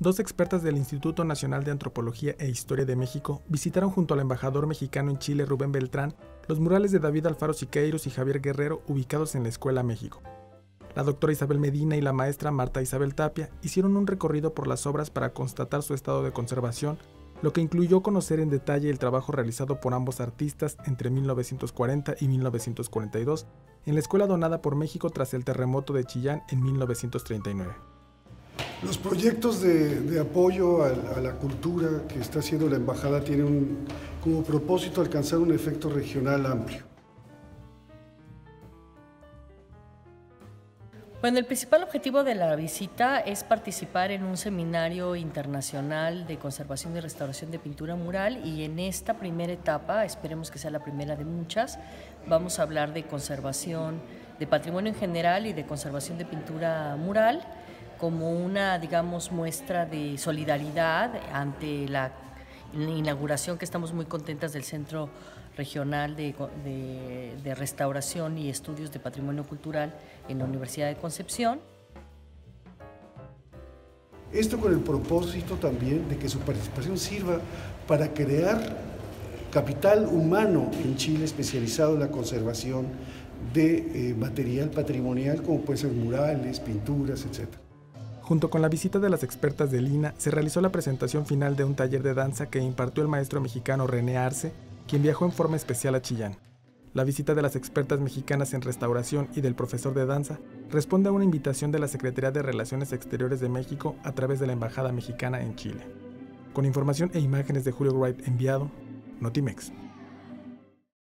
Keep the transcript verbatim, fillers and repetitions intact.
Dos expertas del Instituto Nacional de Antropología e Historia de México visitaron junto al embajador mexicano en Chile, Rubén Beltrán, los murales de David Alfaro Siqueiros y Javier Guerrero ubicados en la Escuela México. La doctora Isabel Medina y la maestra Marta Isabel Tapia hicieron un recorrido por las obras para constatar su estado de conservación, lo que incluyó conocer en detalle el trabajo realizado por ambos artistas entre mil novecientos cuarenta y mil novecientos cuarenta y dos en la escuela donada por México tras el terremoto de Chillán en mil novecientos treinta y nueve. Los proyectos de, de apoyo a, a la cultura que está haciendo la Embajada tienen un, como propósito alcanzar un efecto regional amplio. Bueno, el principal objetivo de la visita es participar en un seminario internacional de conservación y restauración de pintura mural, y en esta primera etapa, esperemos que sea la primera de muchas, vamos a hablar de conservación de patrimonio en general y de conservación de pintura mural como una, digamos, muestra de solidaridad ante la inauguración, que estamos muy contentas, del Centro Regional de, de, de Restauración y Estudios de Patrimonio Cultural en la Universidad de Concepción. Esto con el propósito también de que su participación sirva para crear capital humano en Chile especializado en la conservación de eh, material patrimonial como pueden ser murales, pinturas, etcétera. Junto con la visita de las expertas del I N A, se realizó la presentación final de un taller de danza que impartió el maestro mexicano René Arce, quien viajó en forma especial a Chillán. La visita de las expertas mexicanas en restauración y del profesor de danza responde a una invitación de la Secretaría de Relaciones Exteriores de México a través de la Embajada Mexicana en Chile. Con información e imágenes de Julio Wright enviado, Notimex.